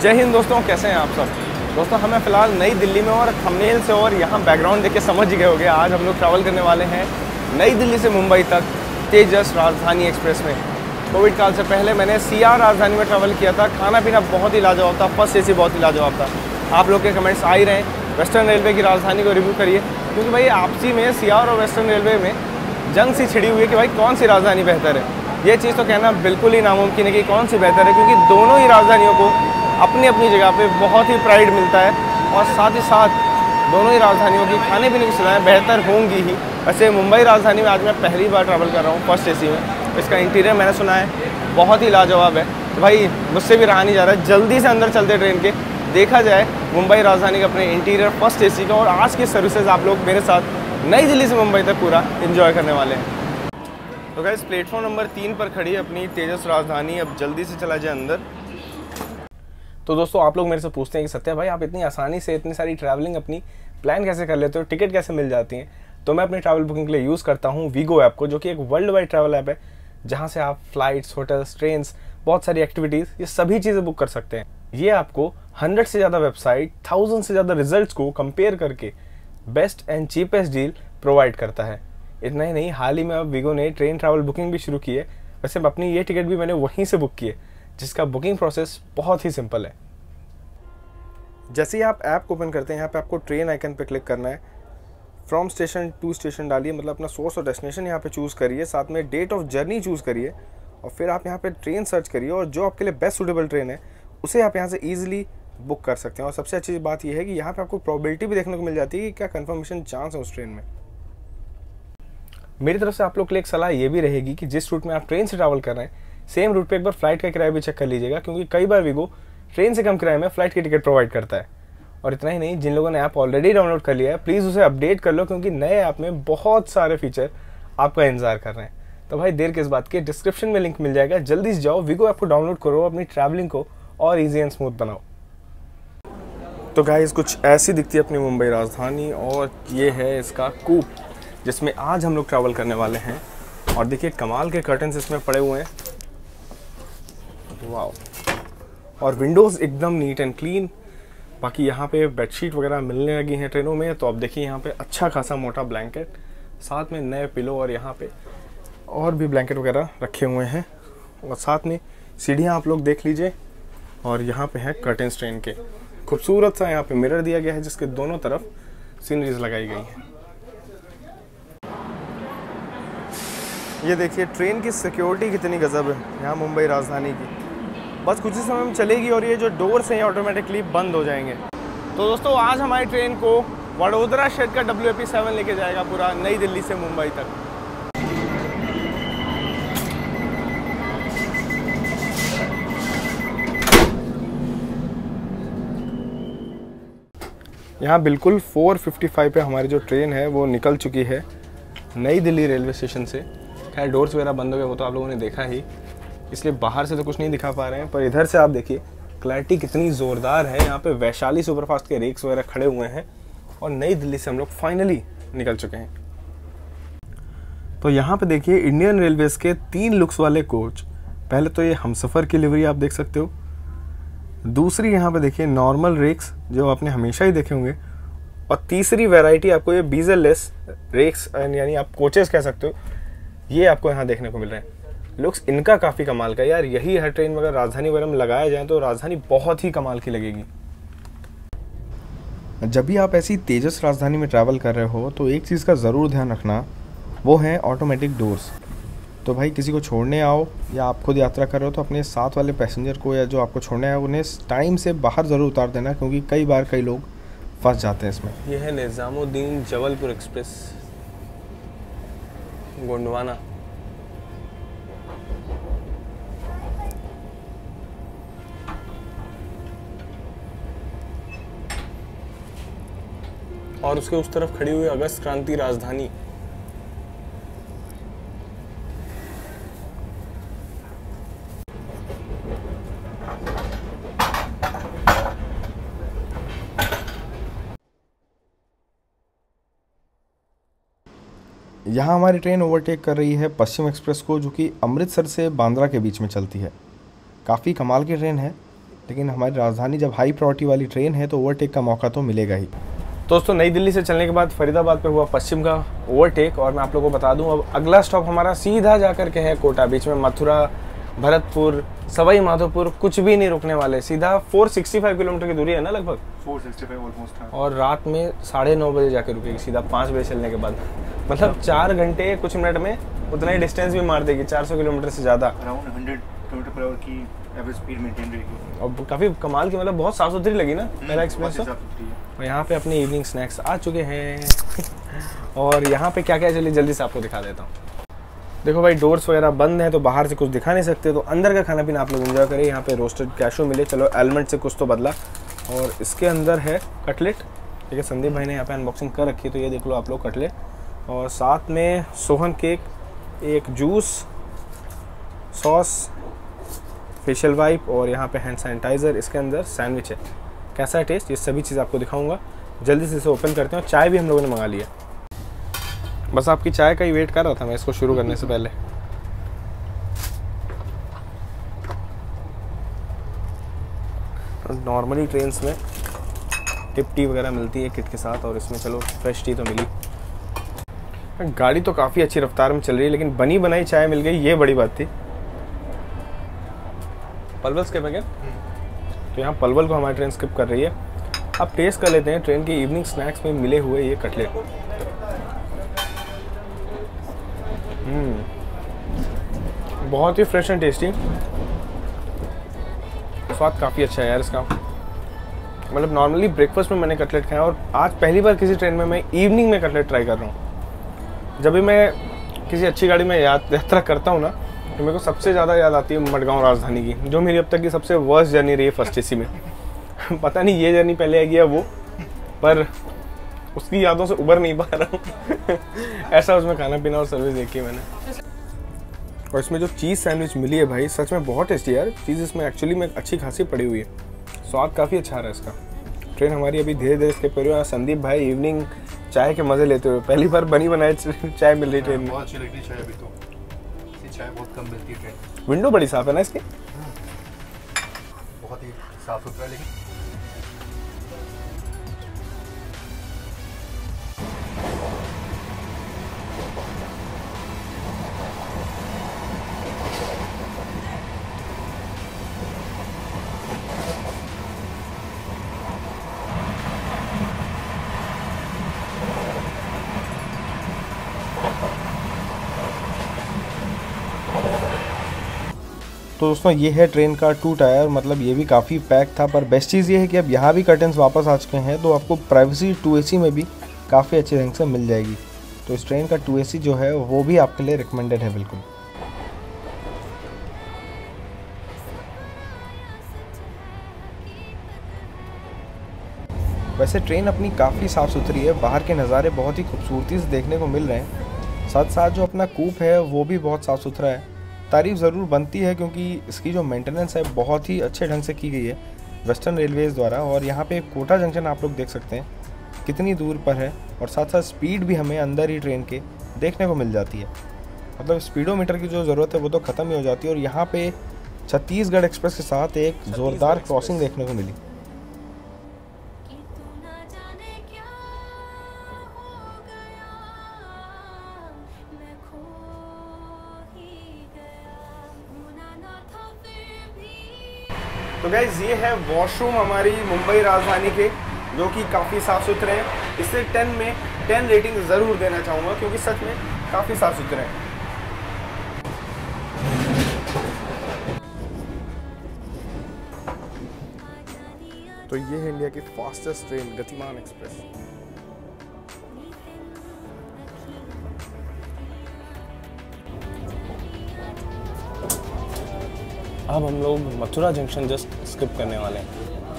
जय हिंद दोस्तों, कैसे हैं आप सब। दोस्तों हमें फ़िलहाल नई दिल्ली में और थंबनेल से और यहाँ बैकग्राउंड देख के समझ ही गए होंगे, आज हम लोग ट्रैवल करने वाले हैं नई दिल्ली से मुंबई तक तेजस राजधानी एक्सप्रेस में। कोविड काल से पहले मैंने सीआर राजधानी में ट्रैवल किया था। खाना पीना बहुत ही लाजवाब था, फर्स्ट एसी बहुत ही लाजवाब था। आप लोग के कमेंट्स आ ही रहे हैं वेस्टर्न रेलवे की राजधानी को रिव्यू करिए, क्योंकि भाई आपसी में सीआर और वेस्टर्न रेलवे में जंग सी छिड़ी हुई है कि भाई कौन सी राजधानी बेहतर है। ये चीज़ तो कहना बिल्कुल ही नामुमकिन है कि कौन सी बेहतर है, क्योंकि दोनों ही राजधानियों को अपनी अपनी जगह पे बहुत ही प्राइड मिलता है और साथ ही साथ दोनों ही राजधानियों की खाने पीने की सुविधाएं बेहतर होंगी ही। वैसे मुंबई राजधानी में आज मैं पहली बार ट्रैवल कर रहा हूँ फर्स्ट एसी में। इसका इंटीरियर मैंने सुना है बहुत ही लाजवाब है, तो भाई मुझसे भी रहा नहीं जा रहा है, जल्दी से अंदर चलते ट्रेन के देखा जाए मुंबई राजधानी का अपने इंटीरियर फर्स्ट एसी का। और आज की सर्विसेज आप लोग मेरे साथ नई दिल्ली से मुंबई तक पूरा इन्जॉय करने वाले हैं। तो गाइस प्लेटफॉर्म नंबर 3 पर खड़ी है अपनी तेजस राजधानी। अब जल्दी से चला जाए अंदर। तो दोस्तों आप लोग मेरे से पूछते हैं कि सत्या भाई आप इतनी आसानी से इतनी सारी ट्रैवलिंग अपनी प्लान कैसे कर लेते हो, टिकट कैसे मिल जाती हैं। तो मैं अपनी ट्रैवल बुकिंग के लिए यूज़ करता हूँ वीगो ऐप को, जो कि एक वर्ल्ड वाइड ट्रैवल ऐप है, जहाँ से आप फ्लाइट्स, होटल्स, ट्रेन्स, बहुत सारी एक्टिविटीज़, ये सभी चीज़ें बुक कर सकते हैं। ये आपको 100 से ज़्यादा वेबसाइट, 1000 से ज़्यादा रिजल्ट्स को कंपेयर करके best and cheapest deal provide करता है। इतना ही नहीं, हाल ही में अब वीगो ने ट्रेन ट्रैवल बुकिंग भी शुरू की है। वैसे अपनी ये टिकट भी मैंने वहीं से बुक की है, जिसका बुकिंग प्रोसेस बहुत ही सिंपल है। जैसे ही आप ऐप को ओपन करते हैं, यहाँ पे आपको ट्रेन आइकन पे क्लिक करना है। फ्रॉम स्टेशन टू स्टेशन डालिए, मतलब अपना सोर्स और डेस्टिनेशन यहाँ पे चूज़ करिए, साथ में डेट ऑफ जर्नी चूज़ करिए और फिर आप यहाँ पे ट्रेन सर्च करिए और जो आपके लिए बेस्ट सूटेबल ट्रेन है उसे आप यहाँ से ईजिली बुक कर सकते हैं। और सबसे अच्छी बात यह है कि यहाँ पे आपको प्रोबेबिलिटी भी देखने को मिल जाती है कि क्या कन्फर्मेशन चांस है उस ट्रेन में। मेरी तरफ से आप लोग के लिए एक सलाह ये भी रहेगी कि जिस रूट में आप ट्रेन से ट्रैवल कर रहे हैं, सेम रूट पे एक बार फ्लाइट का किराया भी चेक कर लीजिएगा, क्योंकि कई बार वीगो ट्रेन से कम किराए में फ्लाइट की टिकट प्रोवाइड करता है। और इतना ही नहीं, जिन लोगों ने ऐप ऑलरेडी डाउनलोड कर लिया है प्लीज़ उसे अपडेट कर लो, क्योंकि नए ऐप में बहुत सारे फीचर आपका इंतजार कर रहे हैं। तो भाई देर किस बात की, डिस्क्रिप्शन में लिंक मिल जाएगा, जल्दी से जाओ वीगो ऐप को डाउनलोड करो, अपनी ट्रैवलिंग को और ईजी एंड स्मूथ बनाओ। तो गाइस कुछ ऐसी दिखती है अपनी मुंबई राजधानी, और ये है इसका कूप जिसमें आज हम लोग ट्रैवल करने वाले हैं। और देखिए कमाल के कर्टन्स इसमें पड़े हुए हैं, वाओ। और विंडोज़ एकदम नीट एंड क्लीन। बाकी यहाँ पे बेडशीट वगैरह मिलने लगी हैं ट्रेनों में, तो अब देखिए यहाँ पे अच्छा खासा मोटा ब्लैंकेट, साथ में नए पिलो, और यहाँ पे और भी ब्लैंकेट वगैरह रखे हुए हैं। और साथ में सीढ़ियाँ आप लोग देख लीजिए, और यहाँ पे है कर्टन्स ट्रेन के। खूबसूरत सा यहाँ पे मिरर दिया गया है, जिसके दोनों तरफ सीनरीज लगाई गई हैं। ये देखिए ट्रेन की सिक्योरिटी कितनी गजब है यहाँ मुंबई राजधानी की। बस कुछ ही समय में चलेगी और ये जो डोर्स हैं ये ऑटोमेटिकली बंद हो जाएंगे। तो दोस्तों आज हमारी ट्रेन को वडोदरा शहर का WAP7 लेके जाएगा पूरा नई दिल्ली से मुंबई तक। यहाँ बिल्कुल 4:55 पे हमारी जो ट्रेन है वो निकल चुकी है नई दिल्ली रेलवे स्टेशन से। खैर डोर्स वगैरह बंद हो गए, वो तो आप लोगों ने देखा ही, इसलिए बाहर से तो कुछ नहीं दिखा पा रहे हैं, पर इधर से आप देखिए क्लैरिटी कितनी ज़ोरदार है। यहाँ पे वैशाली सुपरफास्ट के रेक्स वगैरह खड़े हुए हैं और नई दिल्ली से हम लोग फाइनली निकल चुके हैं। तो यहाँ पे देखिए इंडियन रेलवेज़ के 3 लुक्स वाले कोच। पहले तो ये हमसफ़र की लिवरी आप देख सकते हो, दूसरी यहाँ पे देखिए नॉर्मल रेक्स जो आपने हमेशा ही देखे होंगे, और तीसरी वैरायटी आपको ये डीजल लेस रेक्स यानी आप कोचेस कह सकते हो, ये आपको यहाँ देखने को मिल रहे हैं। लुक्स इनका काफ़ी कमाल का यार, यही हर ट्रेन में अगर राजधानी वगैरह में लगाया जाए तो राजधानी बहुत ही कमाल की लगेगी। जब भी आप ऐसी तेजस राजधानी में ट्रैवल कर रहे हो तो एक चीज़ का ज़रूर ध्यान रखना, वो है ऑटोमेटिक डोर्स। तो भाई किसी को छोड़ने आओ या आप खुद यात्रा कर रहे हो तो अपने साथ वाले पैसेंजर को या जो आपको छोड़ने आए उन्हें टाइम से बाहर ज़रूर उतार देना, क्योंकि कई बार कई लोग फंस जाते हैं इसमें। यह है निज़ामुद्दीन जबलपुर एक्सप्रेस गोंडवाना। और उसके उस तरफ खड़ी हुई अगस्त क्रांति राजधानी। यहाँ हमारी ट्रेन ओवरटेक कर रही है पश्चिम एक्सप्रेस को, जो कि अमृतसर से बांद्रा के बीच में चलती है। काफ़ी कमाल की ट्रेन है, लेकिन हमारी राजधानी जब हाई प्रायोरिटी वाली ट्रेन है तो ओवरटेक का मौका तो मिलेगा ही। दोस्तों नई दिल्ली से चलने के बाद फरीदाबाद पे हुआ पश्चिम का ओवरटेक, और मैं आप लोगों को बता दूं अब अगला स्टॉप हमारा सीधा जाकर के है कोटा। बीच में मथुरा, भरतपुर, सवाई माधोपुर कुछ भी नहीं रुकने वाले, सीधा 465 किलोमीटर की दूरी है ना, लगभग 465 ऑलमोस्ट। और रात में 9:30 बजे जाके रुकेगी, सीधा 5 बजे चलने के बाद। मतलब 4 घंटे कुछ मिनट में उतना ही डिस्टेंस भी मार देगी, 400 किलोमीटर से ज़्यादा। अराउंड 100 किलोमीटर पर आवर की एवरेज स्पीड मेंटेन रहेगी। और काफ़ी कमाल की, मतलब बहुत साफ सुथरी लगी ना मेरा एक्सपीरियंस तो। और यहाँ पे अपने इवनिंग स्नैक्स आ चुके हैं और यहाँ पे क्या क्या चलिए जल्दी से आपको दिखा देता हूँ। देखो भाई, डोर्स वगैरह बंद हैं तो बाहर से कुछ दिखा नहीं सकते, तो अंदर का खाना पीना आप लोग एंजॉय करें। यहाँ पे रोस्टेड कैशू मिले, चलो एलिमेंट से कुछ तो बदला। और इसके अंदर है कटलेट, ठीक है, संदीप भाई ने यहाँ पे अनबॉक्सिंग कर रखी है, तो ये देख लो आप लोग कटलेट। और साथ में सोहन केक, एक जूस, सॉस, फेशियल वाइप और यहाँ पे हैंड सैनिटाइज़र। इसके अंदर सैंडविच है, कैसा है टेस्ट, ये सभी चीज़ आपको दिखाऊंगा। जल्दी से इसे ओपन करते हैं। चाय भी हम लोगों ने मंगा लिया, बस आपकी चाय का ही वेट कर रहा था मैं इसको शुरू करने से पहले। नॉर्मली ट्रेन्स में टिप टी वगैरह मिलती है किट के साथ, और इसमें चलो फ्रेश टी तो मिली। गाड़ी तो काफ़ी अच्छी रफ्तार में चल रही है, लेकिन बनी बनाई चाय मिल गई, ये बड़ी बात थी। पलवल स्किप है क्या? तो यहाँ पलवल को हमारी ट्रेन स्किप कर रही है। अब टेस्ट कर लेते हैं ट्रेन के इवनिंग स्नैक्स में मिले हुए ये कटलेट। बहुत ही फ्रेश एंड टेस्टी, स्वाद काफ़ी अच्छा है यार इसका। मतलब नॉर्मली ब्रेकफास्ट में मैंने कटलेट खाया, और आज पहली बार किसी ट्रेन में मैं इवनिंग में कटलेट ट्राई कर रहा हूँ। जब भी मैं किसी अच्छी गाड़ी में यात्रा करता हूँ ना, तो मेरे को सबसे ज़्यादा याद आती है मडगांव राजधानी की, जो मेरी अब तक की सबसे वर्स्ट जर्नी रही है फर्स्ट एसी में। पता नहीं ये जर्नी पहले आएगी या वो, पर उसकी यादों से उबर नहीं पा रहा हूँ। ऐसा उसमें खाना पीना और सर्विस देखी मैंने। और इसमें जो चीज़ सैंडविच मिली है भाई, सच में बहुत टेस्टी यार। चीज़ इसमें एक्चुअली में अच्छी खासी पड़ी हुई है, स्वाद काफ़ी अच्छा आ रहा है इसका। ट्रेन हमारी अभी धीरे धीरे स्किप कर रही है। संदीप भाई इवनिंग चाय के मज़े लेते हुए, पहली बार बनी बनाई चाय मिल रही ट्रेन में। बहुत अच्छी लग रही है चाय, अभी तो चाय बहुत कम मिलती है ट्रेन। विंडो बड़ी साफ है ना इसकी, बहुत ही साफ सुथरा। लेकिन तो दोस्तों ये है ट्रेन का 2 टायर, मतलब ये भी काफ़ी पैक था। पर बेस्ट चीज़ ये है कि अब यहाँ भी कर्टन्स वापस आ चुके हैं, तो आपको प्राइवेसी 2 AC में भी काफ़ी अच्छे ढंग से मिल जाएगी। तो इस ट्रेन का 2 AC जो है वो भी आपके लिए रिकमेंडेड है बिल्कुल। वैसे ट्रेन अपनी काफ़ी साफ़ सुथरी है, बाहर के नज़ारे बहुत ही खूबसूरती से देखने को मिल रहे हैं। साथ साथ जो अपना कूप है वो भी बहुत साफ़ सुथरा है। तारीफ़ ज़रूर बनती है क्योंकि इसकी जो मेंटेनेंस है बहुत ही अच्छे ढंग से की गई है वेस्टर्न रेलवेज़ द्वारा। और यहाँ पे कोटा जंक्शन आप लोग देख सकते हैं कितनी दूर पर है, और साथ साथ स्पीड भी हमें अंदर ही ट्रेन के देखने को मिल जाती है। मतलब स्पीडोमीटर की जो ज़रूरत है वो तो ख़त्म ही हो जाती है। और यहाँ पे छत्तीसगढ़ एक्सप्रेस के साथ एक ज़ोरदार क्रॉसिंग देखने को मिली। तो गाइस ये है वॉशरूम हमारी मुंबई राजधानी के, जो कि काफ़ी साफ़ सुथरे हैं। इसे 10 में 10 रेटिंग ज़रूर देना चाहूँगा क्योंकि सच में काफ़ी साफ़ सुथरे हैं। तो ये है इंडिया की फास्टेस्ट ट्रेन गतिमान एक्सप्रेस। अब हम लोग मथुरा जंक्शन जस्ट स्किप करने वाले हैं।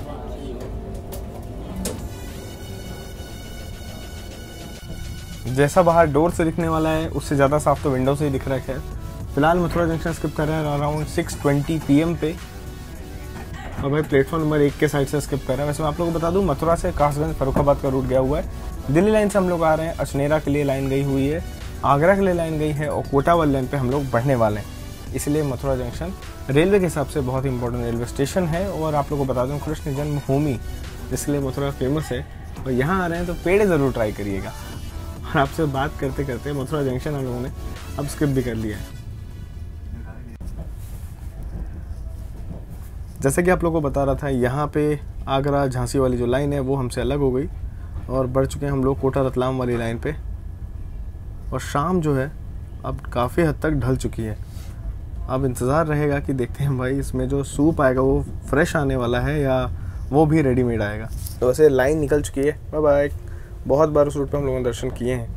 जैसा बाहर डोर से दिखने वाला है उससे ज़्यादा साफ तो विंडो से ही दिख रहा है। फिलहाल मथुरा जंक्शन स्किप कर रहे हैं अराउंड 6:20 PM पे, और भाई प्लेटफॉर्म नंबर 1 के साइड से स्किप कर रहे हैं। वैसे मैं आप लोगों को बता दूं मथुरा से कासगंज फर्रुखाबाद का रूट गया हुआ है। दिल्ली लाइन से हम लोग आ रहे हैं, अचनेरा के लिए लाइन गई हुई है, आगरा के लिए लाइन गई है, और कोटा वाली लाइन पे हम लोग बढ़ने वाले हैं। इसलिए मथुरा जंक्शन रेलवे के हिसाब से बहुत ही इंपॉर्टेंट रेलवे स्टेशन है। और आप लोगों को बता दूं, कृष्ण जन्मभूमि जिसके लिए मथुरा फेमस है, और यहाँ आ रहे हैं तो पेड़े ज़रूर ट्राई करिएगा। और आपसे बात करते करते मथुरा जंक्शन हम लोगों ने अब स्किप भी कर लिया है। जैसे कि आप लोगों को बता रहा था, यहाँ पे आगरा झांसी वाली जो लाइन है वो हमसे अलग हो गई और बढ़ चुके हैं हम लोग कोटा रतलाम वाली लाइन पे। और शाम जो है अब काफ़ी हद तक ढल चुकी है। अब इंतज़ार रहेगा कि देखते हैं भाई इसमें जो सूप आएगा वो फ्रेश आने वाला है या वो भी रेडीमेड आएगा। तो वैसे लाइन निकल चुकी है। Bye bye. बहुत बार उस रूट पे हम लोगों ने दर्शन किए हैं।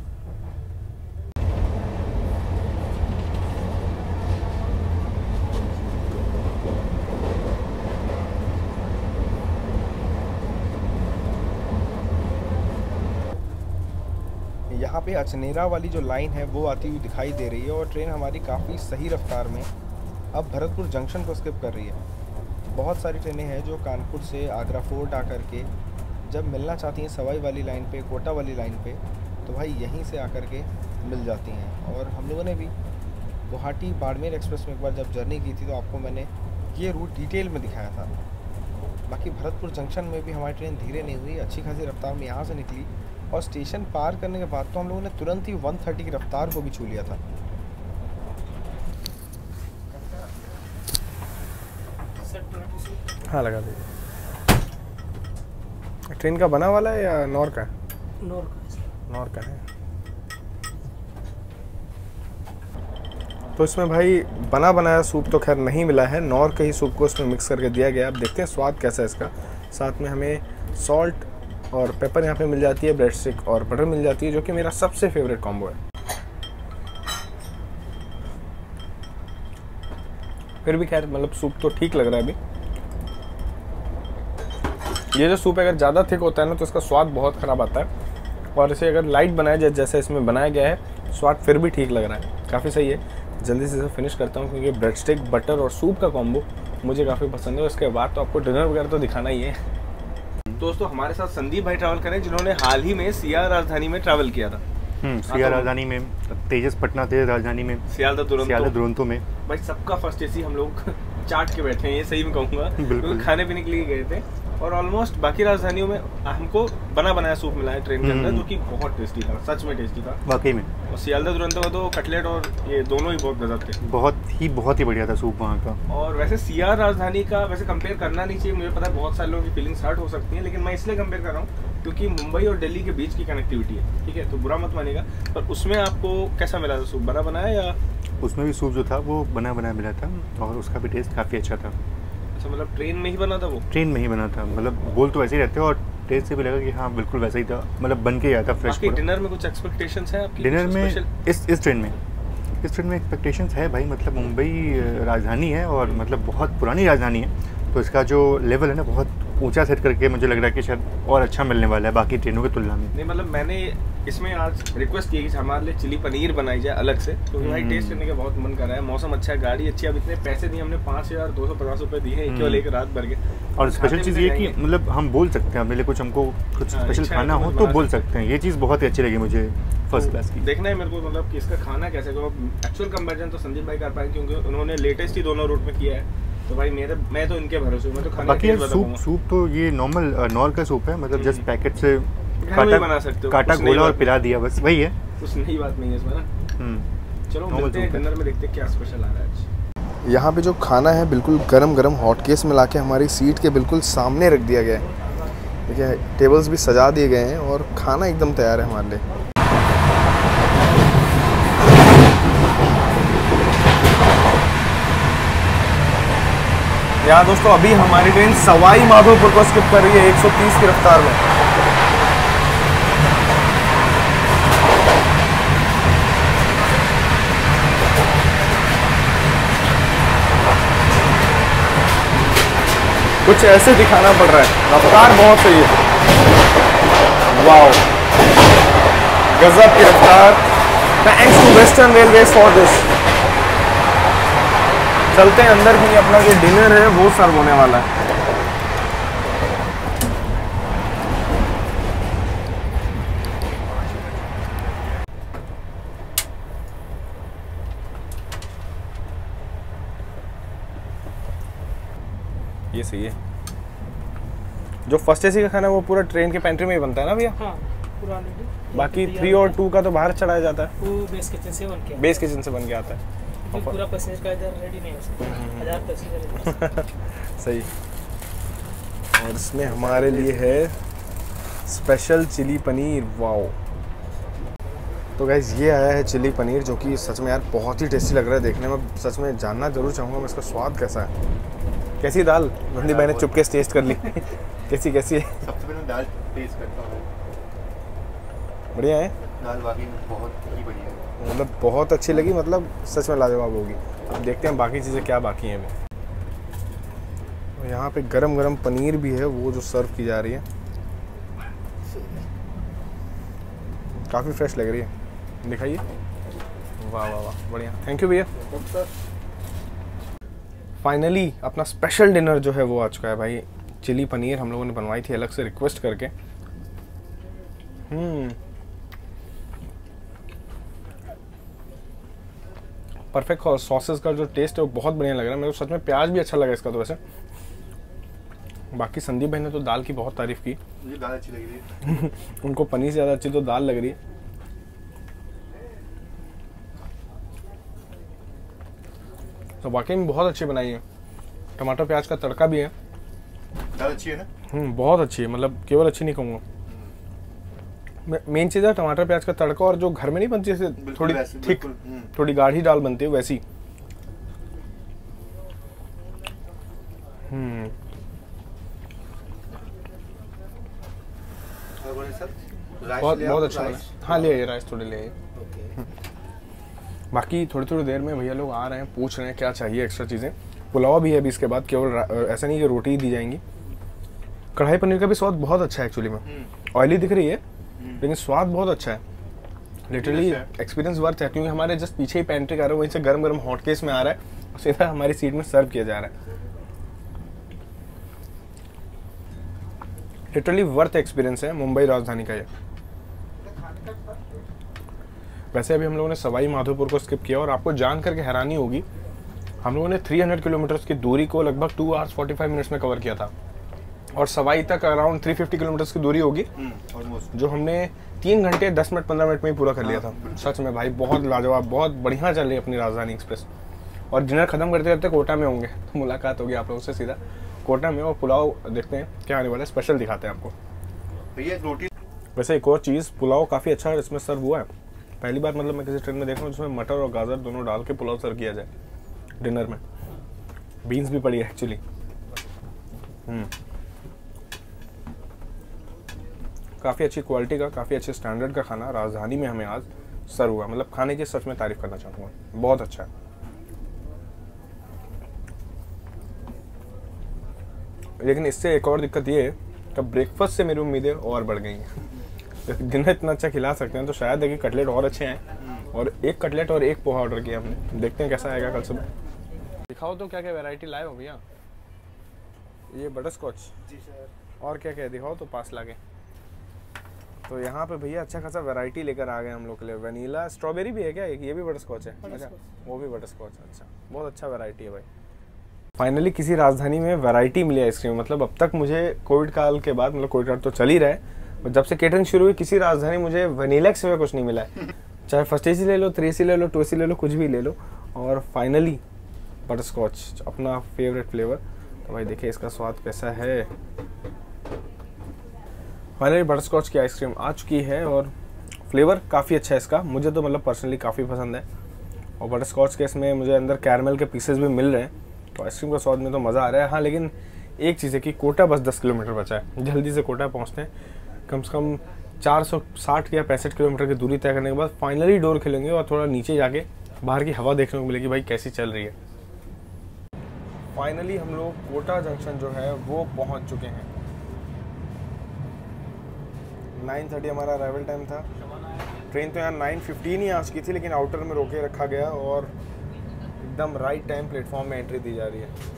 यहाँ पे अचनेरा वाली जो लाइन है वो आती हुई दिखाई दे रही है और ट्रेन हमारी काफ़ी सही रफ्तार में अब भरतपुर जंक्शन को स्किप कर रही है। बहुत सारी ट्रेनें हैं जो कानपुर से आगरा फोर्ट आकर के जब मिलना चाहती हैं सवाई वाली लाइन पे, कोटा वाली लाइन पे, तो भाई यहीं से आकर के मिल जाती हैं। और हम लोगों ने भी गुवाहाटी बाड़मेर एक्सप्रेस में एक बार जब जर्नी की थी तो आपको मैंने ये रूट डिटेल में दिखाया था। बाकी भरतपुर जंक्शन में भी हमारी ट्रेन धीरे नहीं हुई, अच्छी खासी रफ्तार में यहाँ से निकली और स्टेशन पार करने के बाद तो हम लोगों ने तुरंत ही 130 की रफ्तार को भी छू लिया था। हाँ लगा दीजिए। ट्रेन का बना वाला है या नॉर का? नॉर का है। तो इसमें भाई बना बनाया सूप तो खैर नहीं मिला है, नॉर के ही सूप को इसमें मिक्स करके दिया गया। अब देखते हैं स्वाद कैसा है इसका। साथ में हमें सॉल्ट और पेपर यहाँ पे मिल जाती है, ब्रेड स्टिक और बटर मिल जाती है, जो कि मेरा सबसे फेवरेट कॉम्बो है। फिर भी खैर मतलब सूप तो ठीक लग रहा है अभी। ये जो सूप अगर ज़्यादा थिक होता है ना तो इसका स्वाद बहुत ख़राब आता है, और इसे अगर लाइट बनाया जाए जैसे इसमें बनाया गया है, स्वाद फिर भी ठीक लग रहा है, काफ़ी सही है। जल्दी से इसे फिनिश करता हूँ क्योंकि ब्रेड स्टिक, बटर और सूप का कॉम्बो मुझे काफ़ी पसंद है। उसके बाद तो आपको डिनर वगैरह तो दिखाना ही है। दोस्तों हमारे साथ संदीप भाई ट्रैवल करें जिन्होंने हाल ही में सियाल राजधानी में ट्रैवल किया था। सियाल राजधानी में, तेजस पटना तेजस राजधानी में, सियालदा दुरंतो में। भाई सबका फर्स्ट एसी हम लोग चाट के बैठे हैं, ये सही में कहूँगा, क्योंकि खाने पीने के लिए गए थे। और ऑलमोस्ट बाकी राजधानियों में हमको बना बनाया सूप मिला है ट्रेन के अंदर, जो कि बहुत टेस्टी था, सच में टेस्टी था वाकई में। और सियालदा दुरंतो का तो कटलेट और ये दोनों ही बहुत गजब थे, बहुत ही बढ़िया था सूप वहाँ का। और वैसे सियाल राजधानी का वैसे कंपेयर करना नहीं चाहिए, मुझे पता है बहुत सारे लोगों की फीलिंग्स हर्ट हो सकती हैं, लेकिन मैं इसलिए कंपेयर कर रहा हूँ क्योंकि मुंबई और दिल्ली के बीच की कनेक्टिविटी है, ठीक है, तो बुरा मत मानिएगा। पर उसमें आपको कैसा मिला था सूप, बना बनाया या? उसमें भी सूप जो था वो बना बनाया मिला था और उसका भी टेस्ट काफ़ी अच्छा था। अच्छा, मतलब ट्रेन में ही बना था वो? ट्रेन में ही बना था, मतलब बोल तो वैसे ही रहते हो और टेस्ट से भी लगा कि हाँ बिल्कुल वैसा ही था, मतलब बन के आया था फ्रेश। डिनर में कुछ एक्सपेक्टेशंस हैं आपकी? डिनर में इस ट्रेन में एक्सपेक्टेशंस है भाई, मतलब मुंबई राजधानी है और मतलब बहुत पुरानी राजधानी है, तो इसका जो लेवल है ना बहुत ऊंचा सेट करके मुझे लग रहा है कि शायद और अच्छा मिलने वाला है बाकी ट्रेनों की तुलना में। नहीं मतलब मैंने इसमें आज रिक्वेस्ट की कि हमारे लिए चिली पनीर बनाई जाए अलग से, क्योंकि भाई टेस्ट करने का बहुत मन कर रहा है। मौसम अच्छा है, गाड़ी अच्छी है, अब इतने पैसे दिए हमने, 5250 रुपये दिए हैं केवल एक रात भर के। और स्पेशल चीज़ ये कि मतलब हम बोल सकते हैं मेरे लिए कुछ स्पेशल खाना हो तो बोल सकते हैं, ये चीज़ बहुत ही अच्छी लगी मुझे फर्स्ट क्लास की। देखना है मेरे को मतलब कि इसका खाना कैसे, एक्चुअल कंपैरिजन तो संदीप भाई कर पाए क्योंकि उन्होंने लेटेस्ट ही दोनों रूट में किया है, तो भाई मैं तो इनके भरोसे हूँ, मैं तो खाने बाकी सूप तो ये नॉर्मल नॉर का सूप है, मतलब जस्ट पैकेट से बना सकते हो, काटा गोला और पिला दिया, बस वही है, कुछ नई बात नहीं है इसमें ना। चलो मिलते हैं डिनर में, देखते हैं क्या स्पेशल आ रहा है आज। यहाँ पे जो खाना है बिल्कुल गरम गरम हॉट केस में लाके हमारी सीट के बिल्कुल सामने रख दिया गया है। देखिए टेबल्स भी सजा दिए गए हैं और खाना एकदम तैयार है हमारे लिए। यहाँ दोस्तों अभी हमारी ट्रेन सवाई माधोपुर को स्किप कर रही है 130 की रफ्तार में। कुछ ऐसे दिखाना पड़ रहा है, रफ्तार बहुत सही है, वाओ गजब की रफ्तार। Thanks to Western Railway for this. चलते हैं अंदर भी, अपना जो डिनर है वो सर्व होने वाला है। ये सही है। जो फर्स्ट एसी का खाना है वो पूरा ट्रेन के पेंट्री में ही बनता है ना भैया? हाँ, पूरा ऑलरेडी। बाकी 3 और 2 का तो बाहर चढ़ाया जाता है, वो बेस किचन से बन के बेस किचन से बन के आता है। क्योंकि पूरा पैसेंजर का इधर रेडी नहीं हो सकता, 1000 पैसेंजर। सही। और इसमें हमारे लिए है स्पेशल चिली पनीर। वाओ। तो गाइस ये आया है चिली पनीर, जो कि सच में यार बहुत ही टेस्टी लग रहा है देखने में। सच में जानना जरूर चाहूँगा मैं इसका स्वाद कैसा है। कैसी दाल? नंदी भाई ने चुपके से टेस्ट कर ली। कैसी है? सबसे पहले दाल टेस्ट करता हूँ। बढ़िया है दाल, वाकई में बहुत ही बढ़िया है। मतलब बहुत अच्छी लगी, मतलब सच में लाजवाब होगी। अब देखते हैं बाकी चीज़ें क्या बाकी हैं अभी। यहाँ पे गरम गरम पनीर भी है, वो जो सर्व की जा रही है, काफ़ी फ्रेश लग रही है। दिखाइए। वाह वाह वाह, बढ़िया, थैंक यू भैया। फाइनली अपना स्पेशल डिनर जो है वो आ चुका है भाई। चिली पनीर हम लोगों ने बनवाई थी अलग से रिक्वेस्ट करके। परफेक्ट। और सॉसेस का जो टेस्ट है वो बहुत बढ़िया लग रहा है मेरे को, सच में। प्याज भी अच्छा लगा इसका तो वैसे। बाकी संदीप भाई ने तो दाल की बहुत तारीफ की। मुझे दाल अच्छी लग रही है। उनको पनीर से ज़्यादा अच्छी तो दाल लग रही है। तो वाकई में बहुत अच्छी बनाई है। टमाटर प्याज का तड़का भी है। दाल अच्छी है ना? बहुत अच्छी है, मतलब केवल अच्छी नहीं कहूँगा। मेन चीज़ है टमाटर प्याज का तड़का, और जो घर में नहीं बनती जैसे थोड़ी थिक, थोड़ी गाढ़ी दाल बनती है वैसी। बहुत अच्छा बना। हाँ ले आइए राइस, थोड़े ले आइए। बाकी थोड़ी देर में भैया लोग आ रहे हैं, पूछ रहे हैं क्या चाहिए एक्स्ट्रा चीज़ें। पुलाव भी है अभी इसके बाद, केवल ऐसा नहीं कि रोटी ही दी जाएंगी। कढ़ाई पनीर का भी स्वाद बहुत अच्छा है एक्चुअली में। ऑयली दिख रही है लेकिन स्वाद बहुत अच्छा है। लिटरली एक्सपीरियंस वर्थ है, क्योंकि हमारे जस्ट पीछे ही पेंट्री आ रहा है, वहीं से गरम गरम हॉट केस में आ रहा है और सीधा हमारी सीट में सर्व किया जा रहा है। लिटरली वर्थ एक्सपीरियंस है मुंबई राजधानी का ये। वैसे अभी हम लोगों ने सवाई माधोपुर को स्किप किया, और आपको जान करके हैरानी होगी, हम लोगों ने 300 किलोमीटर की दूरी को लगभग 2 आवर्स 45 मिनट्स में कवर किया था, और सवाई तक अराउंड 350 किलोमीटर की दूरी होगी, जो हमने 3 घंटे 10 मिनट 15 मिनट में ही पूरा कर लिया था। सच में भाई बहुत लाजवाब, बहुत बढ़िया चल रही है अपनी राजधानी एक्सप्रेस। और डिनर खत्म करते करते कोटा में होंगे, तो मुलाकात होगी आप लोगों से सीधा कोटा में। और पुलाव देखते हैं क्या आने वाला है, स्पेशल दिखाते हैं आपको भैया। रोटी वैसे एक और चीज़, पुलाव काफ़ी अच्छा है इसमें सर्व हुआ है। पहली बार मतलब मैं किसी ट्रेन में देख रहा हूँ जिसमें मटर और गाजर दोनों डाल के पुलाव सर्व किया जाए डिनर में। बीन्स भी पड़ी है एक्चुअली। काफ़ी अच्छी क्वालिटी का, काफ़ी अच्छे स्टैंडर्ड का खाना राजधानी में हमें आज सर्व हुआ। मतलब खाने की सच में तारीफ करना चाहूँगा, बहुत अच्छा है। लेकिन इससे एक और दिक्कत ये है कि ब्रेकफास्ट से मेरी उम्मीदें और बढ़ गई हैं। डिनर इतना अच्छा खिला सकते हैं तो शायद देखिए कटलेट और अच्छे हैं, और एक कटलेट और एक पोहा ऑर्डर किया हमने। देखते हैं कैसा आएगा कल सुबह। दिखाओ तो क्या क्या वैरायटी लाए हो भैया। ये बटर स्कॉच जी सर। और क्या क्या दिखाओ तो पास लाके। तो यहाँ पे भैया अच्छा खासा वैरायटी लेकर आ गए हम लोग के लिए। वनीला स्ट्रॉबेरी भी है क्या? ये भी बटर स्कॉच है? अच्छा, वो भी बटर स्कॉच। अच्छा, बहुत अच्छा वैरायटी है भाई। फाइनली किसी राजधानी में वैरायटी मिली आइसक्रीम। मतलब अब तक मुझे कोविड काल के बाद, मतलब कोविड काल तो चल ही रहा है, जब से केटरिंग शुरू हुई किसी राजधानी मुझे वनीला के सिवा कुछ नहीं मिला है। चाहे फर्स्ट एसी ले लो, 3 एसी ले लो, 2 एसी ले लो, कुछ भी ले लो। और फाइनली बटर स्कॉच अपना फेवरेट फ्लेवर। तो भाई देखिए इसका स्वाद कैसा है। फाइनली बटर स्कॉच की आइसक्रीम आ चुकी है, और फ्लेवर काफ़ी अच्छा है इसका। मुझे तो मतलब पर्सनली काफ़ी पसंद है। और बटर स्कॉच के इसमें मुझे अंदर कैरमल के पीसेस भी मिल रहे हैं, तो आइसक्रीम का स्वाद में तो मज़ा आ रहा है। हाँ, लेकिन एक चीज़ है कि कोटा बस 10 किलोमीटर बचा है, जल्दी से कोटा पहुँचते हैं। कम से कम 460 या 65 किलोमीटर की दूरी तय करने के बाद फाइनली डोर खुलेंगे, और थोड़ा नीचे जाके बाहर की हवा देखने को मिलेगी भाई कैसी चल रही है। फाइनली हम लोग कोटा जंक्शन जो है वो पहुंच चुके हैं। 9:30 हमारा अराइवल टाइम था। ट्रेन तो यहाँ 9:15 ही आज की थी, लेकिन आउटर में रोके रखा गया, और एकदम राइट टाइम प्लेटफॉर्म में एंट्री दी जा रही है।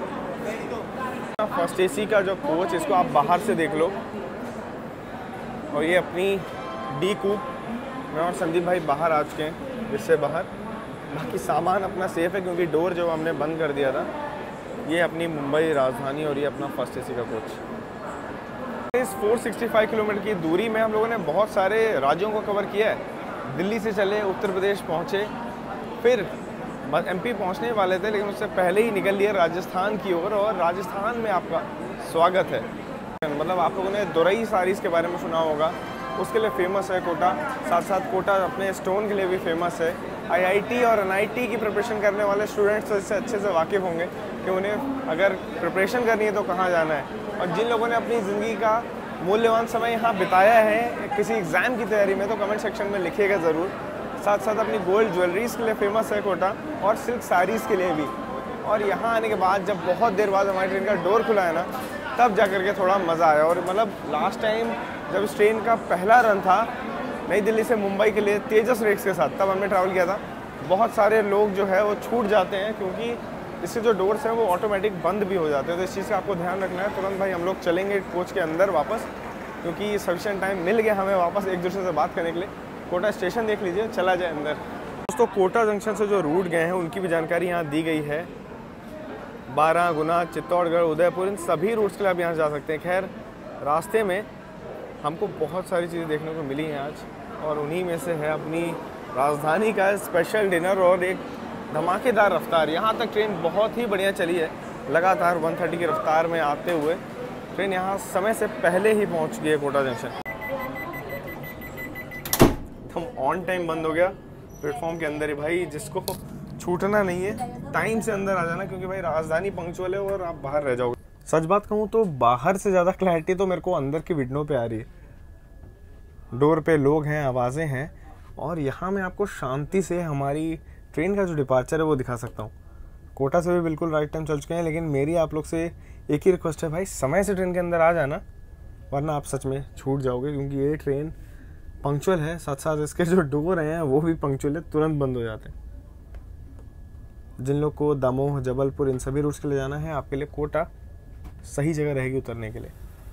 फर्स्ट एसी का जो कोच, इसको आप बाहर से देख लो, और ये अपनी डी कूप। मैं और संदीप भाई बाहर आ चुके हैं, इससे बाहर। बाकी सामान अपना सेफ है क्योंकि डोर जो हमने बंद कर दिया था। ये अपनी मुंबई राजधानी और ये अपना फर्स्ट एसी का कोच। इस 465 किलोमीटर की दूरी में हम लोगों ने बहुत सारे राज्यों को कवर किया है। दिल्ली से चले, उत्तर प्रदेश पहुँचे, फिर एमपी पहुंचने वाले थे लेकिन उससे पहले ही निकल लिए राजस्थान की ओर। और राजस्थान में आपका स्वागत है। मतलब आप लोगों ने दुरई साड़ीज़ के बारे में सुना होगा, उसके लिए फेमस है कोटा। साथ साथ कोटा अपने स्टोन के लिए भी फेमस है। आईआईटी और एनआईटी की प्रिपरेशन करने वाले स्टूडेंट्स तो इससे अच्छे से वाकिफ़ होंगे कि उन्हें अगर प्रिपरेशन करनी है तो कहाँ जाना है। और जिन लोगों ने अपनी ज़िंदगी का मूल्यवान समय यहाँ बिताया है किसी एग्ज़ाम की तैयारी में, तो कमेंट सेक्शन में लिखिएगा ज़रूर। साथ साथ अपनी गोल्ड ज्वेलरीज़ के लिए फेमस है कोटा, और सिल्क साड़ीज़ के लिए भी। और यहाँ आने के बाद जब बहुत देर बाद हमारी ट्रेन का डोर खुला है ना, तब जा कर के थोड़ा मज़ा आया। और मतलब लास्ट टाइम जब इस ट्रेन का पहला रन था नई दिल्ली से मुंबई के लिए तेजस रेट्स के साथ, तब हमने ट्रैवल किया था। बहुत सारे लोग जो है वो छूट जाते हैं क्योंकि इससे जो डोर्स हैं वो ऑटोमेटिक बंद भी हो जाते हैं। तो इस चीज़ का आपको ध्यान रखना है। तुरंत भाई हम लोग चलेंगे कोच के अंदर वापस, क्योंकि सफिशिएंट टाइम मिल गया हमें वापस एक दूसरे से बात करने के लिए। कोटा स्टेशन देख लीजिए, चला जाए अंदर। दोस्तों कोटा जंक्शन से जो रूट गए हैं उनकी भी जानकारी यहाँ दी गई है। 12, गुना, चित्तौड़गढ़, उदयपुर, इन सभी रूट्स के लिए आप यहाँ जा सकते हैं। खैर रास्ते में हमको बहुत सारी चीज़ें देखने को मिली हैं आज, और उन्हीं में से है अपनी राजधानी का स्पेशल डिनर और एक धमाकेदार रफ्तार। यहाँ तक ट्रेन बहुत ही बढ़िया चली है, लगातार 130 की रफ्तार में आते हुए ट्रेन यहाँ समय से पहले ही पहुँच गई है कोटा जंक्शन। हम ऑन टाइम बंद हो गया प्लेटफॉर्म के अंदर ही। भाई जिसको छूटना नहीं है टाइम से अंदर आ जाना, क्योंकि भाई राजधानी पंक्चुअल है और आप बाहर रह जाओगे। सच बात कहूँ तो बाहर से ज़्यादा क्लैरिटी तो मेरे को अंदर की विंडो पे आ रही है। डोर पे लोग हैं, आवाज़ें हैं, और यहाँ मैं आपको शांति से हमारी ट्रेन का जो डिपार्चर है वो दिखा सकता हूँ। कोटा से भी बिल्कुल राइट टाइम चल चुके हैं, लेकिन मेरी आप लोग से एक ही रिक्वेस्ट है, भाई समय से ट्रेन के अंदर आ जाना, वरना आप सच में छूट जाओगे। क्योंकि ये ट्रेन पंक्चुअल है, साथ साथ इसके जो डोर हैं वो भी पंक्चुअल है, तुरंत बंद हो जाते हैं। जिन लोग को दमोह, जबलपुर, इन सभी रूट्स के लिए जाना है, आपके लिए कोटा सही जगह रहेगी उतरने के लिए।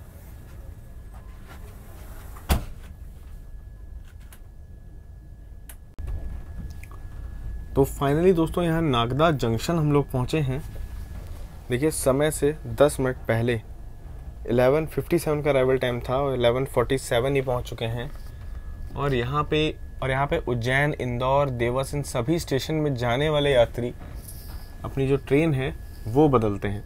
तो फाइनली दोस्तों यहाँ नागदा जंक्शन हम लोग पहुँचे हैं। देखिए समय से 10 मिनट पहले 11:57 का अराइवल टाइम था और 11:47 ही पहुँच चुके हैं। और यहाँ पे उज्जैन, इंदौर, देवास, इन सभी स्टेशन में जाने वाले यात्री अपनी जो ट्रेन है वो बदलते हैं।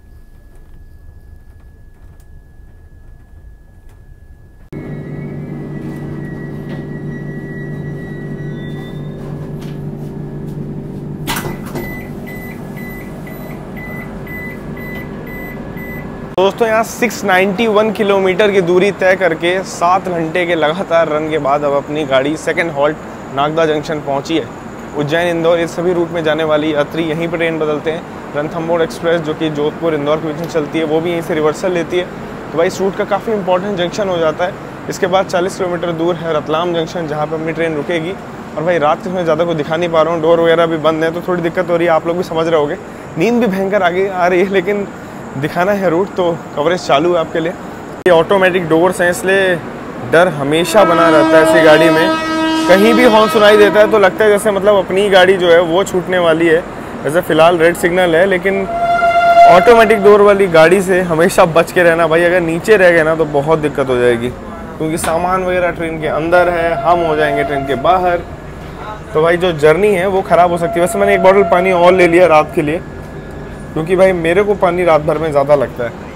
दोस्तों यहाँ 691 किलोमीटर की दूरी तय करके 7 घंटे के लगातार रन के बाद अब अपनी गाड़ी सेकंड हॉल्ट नागदा जंक्शन पहुँची है। उज्जैन, इंदौर, इस सभी रूट में जाने वाली यात्री यहीं पर ट्रेन बदलते हैं। रणथंबोर एक्सप्रेस जो कि जोधपुर, इंदौर के बीच में चलती है, वो भी यहीं से रिवर्सल लेती है। तो भाई इस रूट का काफ़ी इंपॉर्टेंट जंक्शन हो जाता है। इसके बाद 40 किलोमीटर दूर है रतलाम जंक्शन, जहाँ पर अपनी ट्रेन रुकेगी। और भाई रात के समय ज़्यादा कुछ दिखा नहीं पा रहा हूँ, डोर वगैरह भी बंद है, तो थोड़ी दिक्कत हो रही है, आप लोग भी समझ रहे होगे। नींद भी भयंकर आगे आ रही है, लेकिन दिखाना है रूट, तो कवरेज चालू है आपके लिए। ये ऑटोमेटिक डोर्स हैं, इसलिए डर हमेशा बना रहता है ऐसी गाड़ी में। कहीं भी हॉर्न सुनाई देता है तो लगता है जैसे मतलब अपनी गाड़ी जो है वो छूटने वाली है। वैसे फ़िलहाल रेड सिग्नल है, लेकिन ऑटोमेटिक डोर वाली गाड़ी से हमेशा बच के रहना भाई। अगर नीचे रह गए ना तो बहुत दिक्कत हो जाएगी, क्योंकि सामान वगैरह ट्रेन के अंदर है, हम हो जाएंगे ट्रेन के बाहर, तो भाई जो जर्नी है वो ख़राब हो सकती है। वैसे मैंने एक बॉटल पानी और ले लिया रात के लिए, क्योंकि भाई मेरे को पानी रात भर में ज़्यादा लगता है।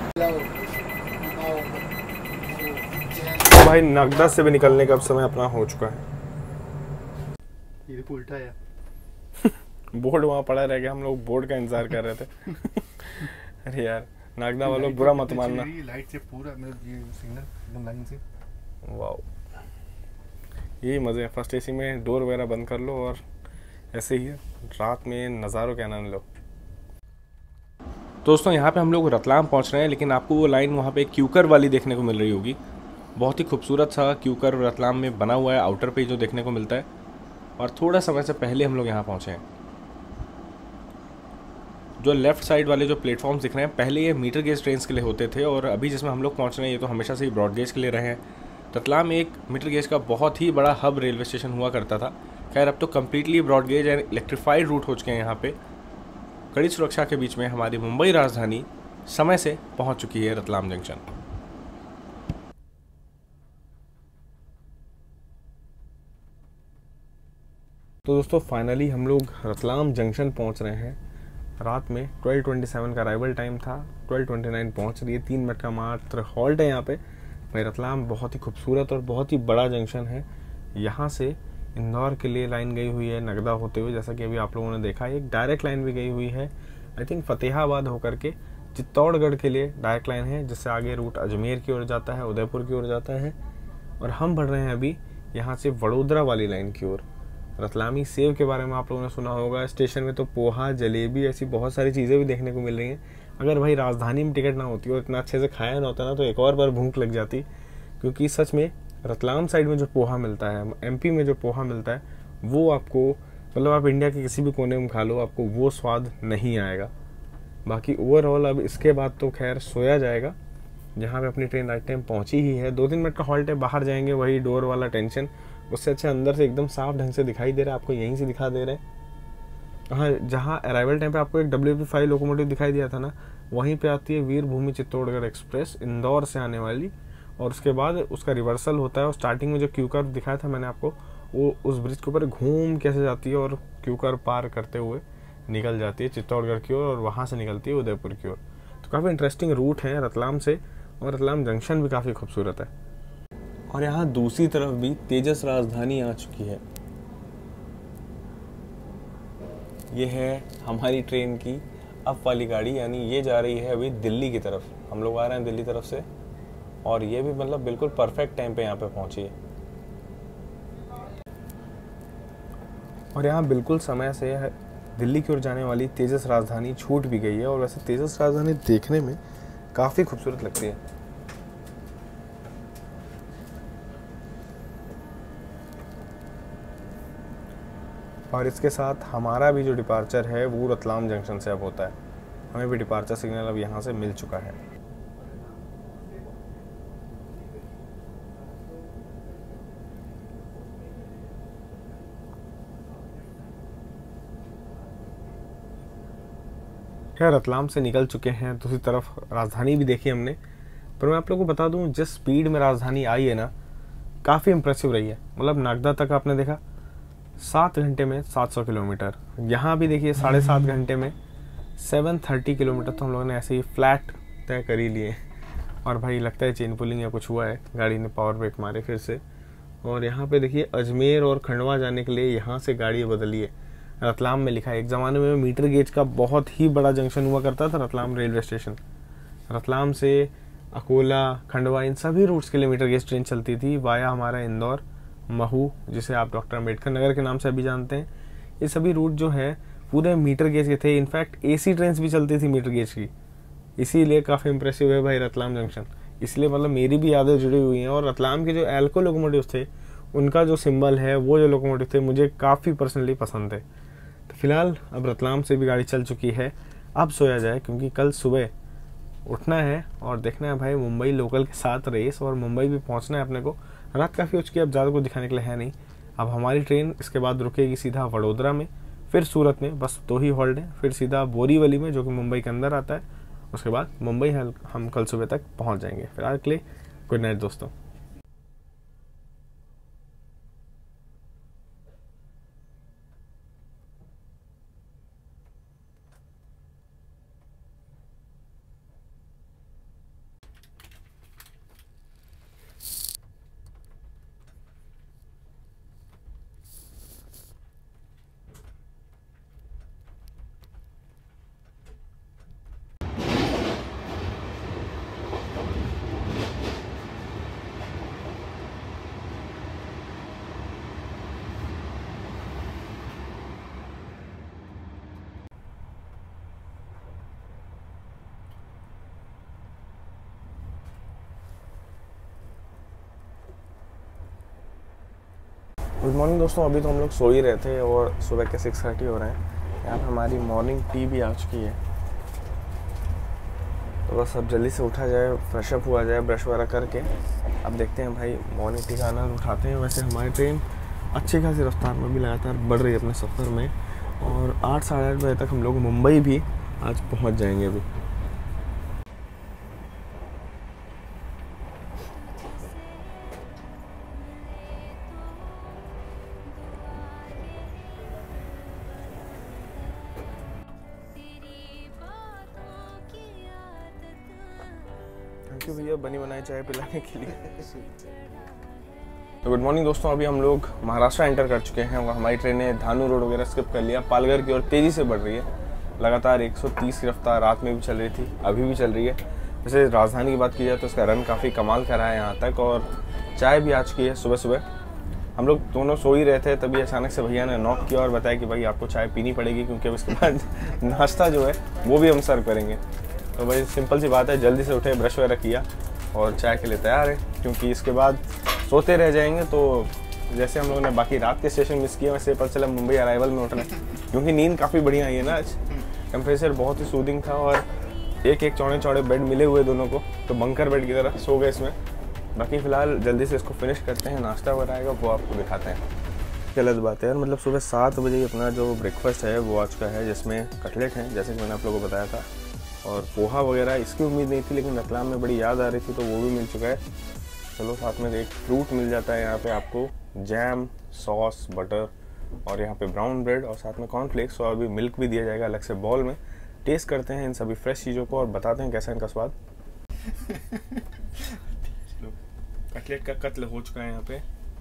तो भाई नागदा से भी निकलने का अब समय अपना हो चुका है। ये तो उल्टा है। बोर्ड वहाँ पड़ा रह गया, हम लोग बोर्ड का इंतजार कर रहे थे। अरे यार नागदा वालों बुरा मत मानना। लाइट से पूरा ये सिग्नल एकदम लाइन से। वाओ, यही मज़े हैं। फर्स्ट एसी में डोर वगैरह बंद कर लो और ऐसे ही रात में नज़ारों के आनंद लो। दोस्तों यहाँ पे हम लोग रतलाम पहुँच रहे हैं, लेकिन आपको वो लाइन वहाँ पे क्यूकर वाली देखने को मिल रही होगी। बहुत ही खूबसूरत सा क्यूकर रतलाम में बना हुआ है, आउटर पे जो देखने को मिलता है। और थोड़ा समय से पहले हम लोग यहाँ पहुँचे हैं। जो लेफ़्ट साइड वाले जो प्लेटफॉर्म्स दिख रहे हैं, पहले ये मीटर गेज ट्रेन के लिए होते थे, और अभी जिसमें हम लोग पहुँच रहे हैं ये तो हमेशा से ही ब्रॉड गेज के लिए रहे हैं। रतलाम एक मीटर गेज का बहुत ही बड़ा हब रेलवे स्टेशन हुआ करता था। खैर अब तो completely broad gauge and electrified route हो चुके हैं यहाँ पे। कड़ी सुरक्षा के बीच में हमारी मुंबई राजधानी समय से पहुँच चुकी है रतलाम जंक्शन। तो दोस्तों फाइनली हम लोग रतलाम जंक्शन पहुँच रहे हैं। रात में 12:27 का अराइवल टाइम था, 12:29 पहुँच रही है। 3 मिनट का मात्र हॉल्ट है यहाँ पे। भाई रतलाम बहुत ही खूबसूरत और बहुत ही बड़ा जंक्शन है। यहाँ से इंदौर के लिए लाइन गई हुई है नगदा होते हुए, जैसा कि अभी आप लोगों ने देखा। एक डायरेक्ट लाइन भी गई हुई है आई थिंक फतेहाबाद होकर के चित्तौड़गढ़ के लिए डायरेक्ट लाइन है, जिससे आगे रूट अजमेर की ओर जाता है, उदयपुर की ओर जाता है। और हम बढ़ रहे हैं अभी यहाँ से वडोदरा वाली लाइन की ओर। रतलामी सेव के बारे में आप लोगों ने सुना होगा। स्टेशन में तो पोहा, जलेबी, ऐसी बहुत सारी चीज़ें भी देखने को मिल रही हैं। अगर भाई राजधानी में टिकट ना होती और इतना अच्छे से खाया ना होता ना, तो एक और बार भूख लग जाती। क्योंकि सच में रतलाम साइड में जो पोहा मिलता है, एमपी में जो पोहा मिलता है, वो आपको मतलब आप इंडिया के किसी भी कोने में खा लो, आपको वो स्वाद नहीं आएगा। बाकी ओवरऑल अब इसके बाद तो खैर सोया जाएगा। जहाँ पे अपनी ट्रेन राइट टाइम पहुँची ही है। 2-3 मिनट का हॉल्ट है, बाहर जाएंगे, वही डोर वाला टेंशन। उससे अच्छा अंदर से एकदम साफ ढंग से दिखाई दे रहा है, आपको यहीं से दिखा दे रहे हैं। हाँ, जहाँ अराइवल टाइम पे आपको एक WP5 लोकोमोटिव दिखाई दिया था ना, वहीं पे आती है वीर भूमि चित्तौड़गढ़ एक्सप्रेस इंदौर से आने वाली। और उसके बाद उसका रिवर्सल होता है। और स्टार्टिंग में जो क्यू कर्व दिखाया था मैंने आपको, वो उस ब्रिज के ऊपर घूम कैसे जाती है और क्यू कर्व पार करते हुए निकल जाती है चित्तौड़गढ़ की ओर, और वहाँ से निकलती है उदयपुर की ओर। तो काफ़ी इंटरेस्टिंग रूट है रतलाम से, और रतलाम जंक्शन भी काफ़ी खूबसूरत है। और यहाँ दूसरी तरफ भी तेजस राजधानी आ चुकी है। ये है हमारी ट्रेन की अप वाली गाड़ी, यानी ये जा रही है अभी दिल्ली की तरफ। हम लोग आ रहे हैं दिल्ली तरफ से, और ये भी मतलब बिल्कुल परफेक्ट टाइम पे यहाँ पे पहुँची है। और यहाँ बिल्कुल समय से दिल्ली की ओर जाने वाली तेजस राजधानी छूट भी गई है। और वैसे तेजस राजधानी देखने में काफ़ी खूबसूरत लगती है। और इसके साथ हमारा भी जो डिपार्चर है वो रतलाम जंक्शन से अब होता है। हमें भी डिपार्चर सिग्नल अब यहाँ से मिल चुका है। खैर रतलाम से निकल चुके हैं, दूसरी तरफ राजधानी भी देखी हमने। पर मैं आप लोगों को बता दूं, जिस स्पीड में राजधानी आई है ना, काफ़ी इंप्रेसिव रही है। मतलब नागदा तक आपने देखा 7 घंटे में 700 किलोमीटर। यहाँ भी देखिए 7.5 घंटे में 730 किलोमीटर तो हम लोगों ने ऐसे ही फ्लैट तय कर ही लिए। और भाई लगता है चेन पुलिंग या कुछ हुआ है, गाड़ी ने पावर ब्रेक मारे फिर से। और यहाँ पे देखिए अजमेर और खंडवा जाने के लिए यहाँ से गाड़ी बदली है। रतलाम में लिखा है। एक ज़माने में मीटर गेज का बहुत ही बड़ा जंक्शन हुआ करता था रतलाम रेलवे स्टेशन। रतलाम से अकोला, खंडवा, इन सभी रूट्स के लिए मीटर गेज ट्रेन चलती थी वाया हमारा इंदौर, महू, जिसे आप डॉक्टर अम्बेडकर नगर के नाम से अभी जानते हैं। ये सभी रूट जो है पूरे मीटर गेज के थे। इनफैक्ट AC ट्रेन भी चलती थी मीटर गेज की। इसीलिए काफ़ी इंप्रेसिव है भाई रतलाम जंक्शन। इसलिए मतलब मेरी भी यादें जुड़ी हुई हैं। और रतलाम के जो एल्को लोकोमोटिव थे, उनका जो सिंबल है, वो जो लोकोमोटिव थे, मुझे काफ़ी पर्सनली पसंद थे। तो फिलहाल अब रतलाम से भी गाड़ी चल चुकी है। अब सोया जाए, क्योंकि कल सुबह उठना है और देखना है भाई मुंबई लोकल के साथ रेस, और मुंबई भी पहुंचना है अपने को। रात काफ़ी हो चुकी है, अब ज़्यादा कुछ दिखाने के लिए है नहीं। अब हमारी ट्रेन इसके बाद रुकेगी सीधा वडोदरा में, फिर सूरत में, बस 2 ही हॉल्ट है। फिर सीधा बोरीवली में, जो कि मुंबई के अंदर आता है। उसके बाद मुंबई हम कल सुबह तक पहुँच जाएंगे। फिलहाल के लिए गुड नाइट दोस्तों। गुड मॉर्निंग दोस्तों। अभी तो हम लोग सो ही रहे थे और सुबह के 6:30 हो रहे हैं। यहाँ पर हमारी मॉर्निंग टी भी आ चुकी है। तो बस अब जल्दी से उठा जाए, फ्रेशअप हुआ जाए, ब्रश वगैरह करके अब देखते हैं भाई मॉर्निंग टी का आनंद उठाते हैं। वैसे हमारी ट्रेन अच्छी खासी रफ्तार में भी लगातार बढ़ रही है अपने सफ़र में, और 8 साढ़े 8 बजे तक हम लोग मुंबई भी आज पहुंच जाएंगे अभी। थैंक यू भैया बनी बनाई चाय पिलाने के लिए। तो गुड मॉर्निंग दोस्तों, अभी हम लोग महाराष्ट्र एंटर कर चुके हैं और हमारी ट्रेन ने धानू रोड वगैरह स्किप कर लिया, पालघर की ओर तेज़ी से बढ़ रही है। लगातार 130 की रफ्तार रात में भी चल रही थी, अभी भी चल रही है। वैसे राजधानी की बात की जाए तो इसका रन काफ़ी कमाल का रहा है यहाँ तक, और चाय भी आ चुकी है। सुबह सुबह हम लोग दोनों सो ही रहे थे, तभी अचानक से भैया ने नॉक किया और बताया कि भाई आपको चाय पीनी पड़ेगी, क्योंकि अब इसके बाद नाश्ता जो है वो भी हम सर्व करेंगे। तो भाई सिंपल सी बात है, जल्दी से उठे, ब्रश वगैरह किया और चाय के लिए तैयार है, क्योंकि इसके बाद सोते रह जाएंगे। तो जैसे हम लोगों ने बाकी रात के स्टेशन मिस किए, वैसे पता चला मुंबई अराइवल में उठना है, क्योंकि नींद काफ़ी बढ़िया आई है ना आज। टेम्परेचर बहुत ही सूदिंग था और एक चौड़े चौड़े बेड मिले हुए दोनों को, तो बंकर बेड की तरह सो गए इसमें। बाकी फ़िलहाल जल्दी से इसको फिनिश करते हैं, नाश्ता वगैरह आएगा वो आपको दिखाते हैं। गलत बात है यार, मतलब सुबह 7 बजे अपना जो ब्रेकफास्ट है वो आज का है, जिसमें कटलेट हैं जैसे कि मैंने आप लोगों को बताया था, और पोहा वगैरह इसकी उम्मीद नहीं थी, लेकिन रतलाम में बड़ी याद आ रही थी तो वो भी मिल चुका है। चलो साथ में एक फ्रूट मिल जाता है यहाँ पे आपको, जैम, सॉस, बटर और यहाँ पे ब्राउन ब्रेड, और साथ में कॉर्नफ्लेक्स और अभी मिल्क भी दिया जाएगा अलग से बॉल में। टेस्ट करते हैं इन सभी फ्रेश चीज़ों को और बताते हैं कैसा इनका स्वाद। कटलेट का कत्ल हो चुका है यहाँ पे।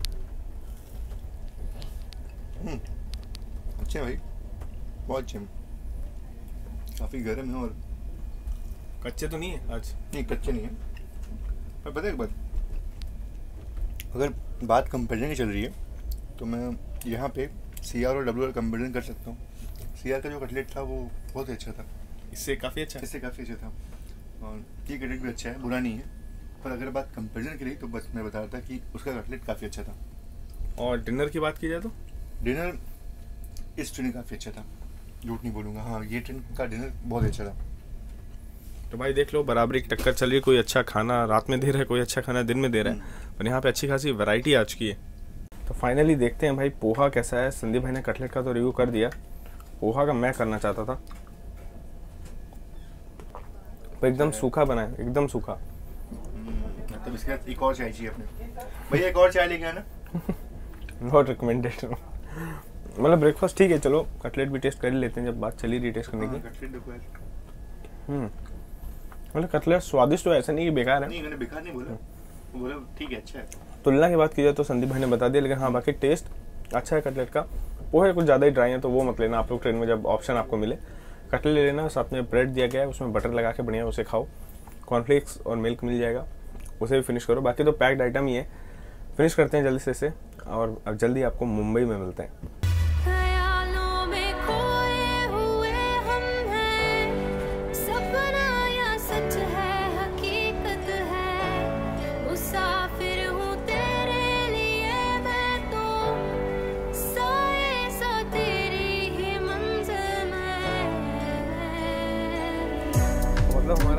अच्छे भाई, बहुत अच्छे, काफ़ी गर्म है और कच्चे तो नहीं है आज? नहीं कच्चे नहीं है। पर पता है एक बात, अगर बात कंपेरिजन की चल रही है तो मैं यहाँ पे CR और WR कंपेरिजन कर सकता हूँ। CR का जो कटलेट था वो बहुत ही अच्छा था, इससे काफ़ी अच्छा था, और ये कटलेट भी अच्छा है, बुरा नहीं है। पर अगर बात कंपेरिजन की रही तो बस मैं बता रहा था कि उसका कटलेट काफ़ी अच्छा था। और डिनर की बात की जाए तो डिनर इस ट्रेन काफ़ी अच्छा था, झूठ नहीं बोलूँगा। हाँ, ये ट्रेन का डिनर बहुत अच्छा था। तो भाई देख लो, बराबरी की टक्कर चल रही है, कोई अच्छा खाना रात में दे रहा है, कोई अच्छा खाना दिन में दे रहा है, पर यहाँ पे अच्छी खासी वैरायटी आ चुकी है। तो फाइनली देखते हैं भाई पोहा कैसा है। संदीप भाई ने कटलेट का तो रिव्यू कर दिया, पोहा का मैं करना चाहता था, पर एकदम सूखा बना है, एकदम सूखा। मतलब इसके बाद एक और चाय चाहिए अपने भैया, एक और चाय लेके आना। Not recommended. मतलब ब्रेकफास्ट ठीक है, चलो कटलेट भी टेस्ट कर ही लेते हैं जब बात चली रही टेस्ट करने की। कटलेट देखो यार, मतलब कटलेट स्वादिष्ट तो ऐसा नहीं कि बेकार है। नहीं, मैंने बेकार नहीं बोला, वो बोला ठीक है, अच्छा है। तुलना की बात की जाए तो संदीप भाई ने बता दिया, लेकिन हाँ बाकी टेस्ट अच्छा है कटलेट का। पोहे कुछ ज़्यादा ही ड्राई है, तो वो मत लेना आप लोग ट्रेन में, जब ऑप्शन आपको मिले कटलेट ले लेना। साथ में ब्रेड दिया गया है, उसमें बटर लगा के बढ़िया उसे खाओ, कॉर्नफ्लेक्स और मिल्क मिल जाएगा, उसे भी फिनिश करो। बाकी तो पैक्ड आइटम ही है। फिनिश करते हैं जल्दी से इसे, और अब जल्दी आपको मुंबई में मिलते हैं। मतलब हमारा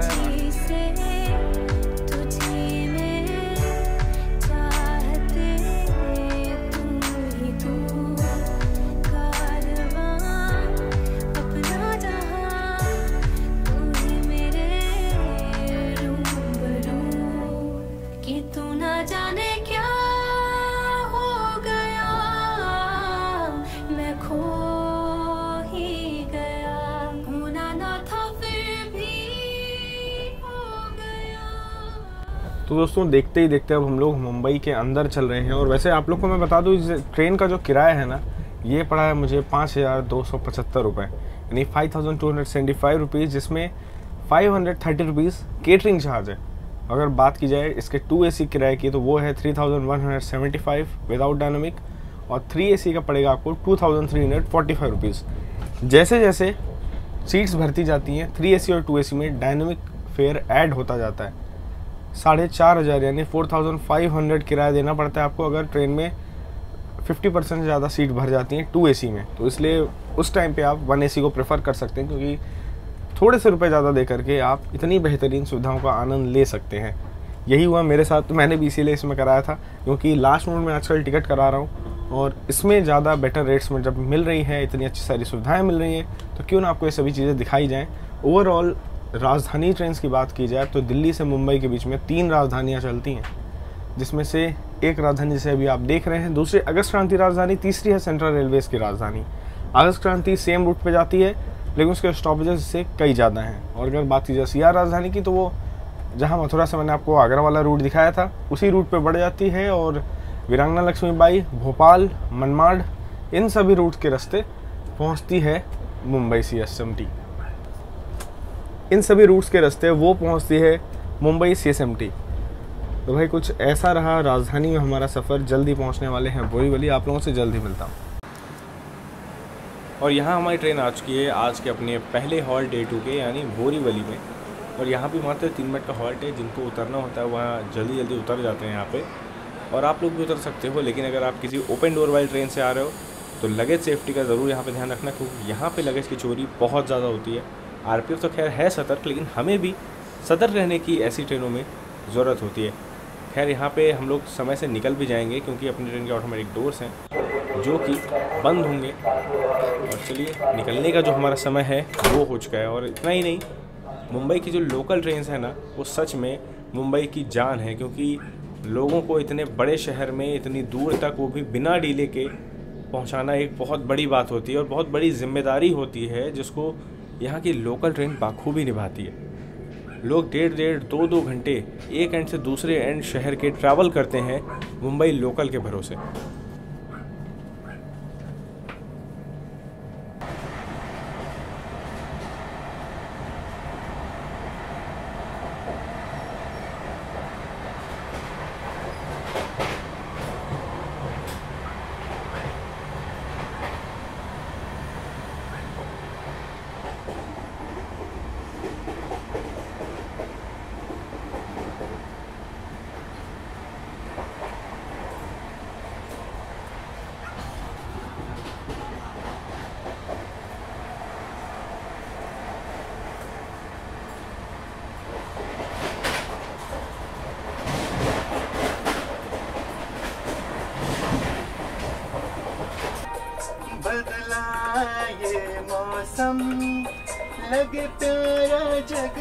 तो दोस्तों देखते ही देखते अब हम लोग मुंबई के अंदर चल रहे हैं। और वैसे आप लोग को मैं बता दूं, इस ट्रेन का जो किराया है ना, ये पड़ा है मुझे 5,275 रुपये, यानी 5,275 रुपीज़, जिसमें 530 रुपीज़ केटरिंग चार्ज है। अगर बात की जाए इसके 2 AC किराए की तो वो है 3,175 विदाउट डायनामिक, और 3 AC का पड़ेगा आपको 2,345 रुपीज़। जैसे जैसे सीट्स भरती जाती हैं 3 AC और 2 AC में डायनामिक फेयर ऐड होता जाता है। 4,500 यानी 4,500 किराया देना पड़ता है आपको अगर ट्रेन में 50% से ज़्यादा सीट भर जाती हैं 2 AC में। तो इसलिए उस टाइम पे आप 1 AC को प्रेफर कर सकते हैं, क्योंकि थोड़े से रुपए ज़्यादा दे करके आप इतनी बेहतरीन सुविधाओं का आनंद ले सकते हैं। यही हुआ मेरे साथ, तो मैंने भी इसीलिए इसमें कराया था, क्योंकि लास्ट मोमेंट में आजकल टिकट करा रहा हूँ और इसमें ज़्यादा बेटर रेट्स में जब मिल रही है, इतनी अच्छी सारी सुविधाएं मिल रही हैं, तो क्यों ना आपको ये सभी चीज़ें दिखाई जाएँ। ओवरऑल राजधानी ट्रेन की बात की जाए तो दिल्ली से मुंबई के बीच में 3 राजधानियाँ चलती हैं, जिसमें से एक राजधानी जिसे अभी आप देख रहे हैं, दूसरी अगस्त क्रांति राजधानी, तीसरी है सेंट्रल रेलवेज़ की राजधानी। अगस्त क्रांति सेम रूट पे जाती है, लेकिन उसके स्टॉपेजेस से कई ज़्यादा हैं। और अगर बात की जाए सीआर राजधानी की, तो वो जहाँ मथुरा से मैंने आपको आगरा वाला रूट दिखाया था, उसी रूट पे बढ़ जाती है और वीरांगना लक्ष्मीबाई, भोपाल, मनमाड, इन सभी रूट के रास्ते पहुँचती है मुंबई CSMT। इन सभी रूट्स के रास्ते वो पहुँचती है मुंबई CSMT। तो भाई कुछ ऐसा रहा राजधानी में हमारा सफ़र। जल्दी पहुँचने वाले हैं बोरीवली, आप लोगों से जल्दी मिलता हूँ। और यहाँ हमारी ट्रेन आ चुकी है आज के अपने पहले हॉल्ट डे 2 के, यानी बोरीवली में। और यहाँ भी मात्र 3 मिनट का हॉल्ट है, जिनको उतरना होता है वहाँ जल्दी जल्दी उतर जाते हैं यहाँ पे। और आप लोग भी उतर सकते हो, लेकिन अगर आप किसी ओपन डोर वाली ट्रेन से आ रहे हो तो लगेज सेफ्टी का ज़रूर यहाँ पे ध्यान रखना, क्योंकि यहाँ पे लगेज की चोरी बहुत ज़्यादा होती है। RPF तो खैर है सतर्क, लेकिन हमें भी सतर्क रहने की ऐसी ट्रेनों में ज़रूरत होती है। खैर यहाँ पे हम लोग समय से निकल भी जाएंगे, क्योंकि अपनी ट्रेन के ऑटोमेटिक डोर्स हैं जो कि बंद होंगे। और चलिए, निकलने का जो हमारा समय है वो हो चुका है। और इतना ही नहीं, मुंबई की जो लोकल ट्रेन्स हैं ना, वो सच में मुंबई की जान है, क्योंकि लोगों को इतने बड़े शहर में इतनी दूर तक, वो भी बिना डिले के, पहुंचाना एक बहुत बड़ी बात होती है और बहुत बड़ी जिम्मेदारी होती है, जिसको यहाँ की लोकल ट्रेन बाखूबी निभाती है। लोग 1.5 2 घंटे एक एंड से दूसरे एंड शहर के ट्रैवल करते हैं मुंबई लोकल के भरोसे। बदला ये मौसम, लगे प्यारा जग